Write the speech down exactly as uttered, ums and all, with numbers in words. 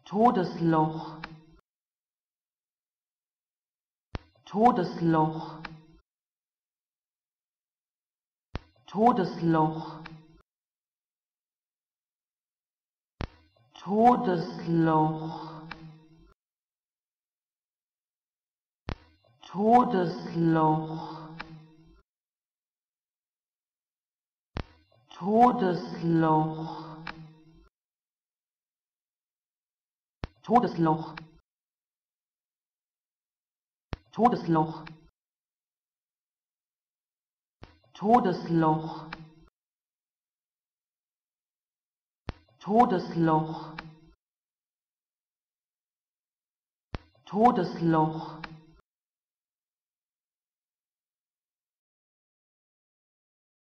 Todesloch, Todesloch, Todesloch, Todesloch, Todesloch, Todesloch, Todesloch, Todesloch, Todesloch, Todesloch, Todesloch,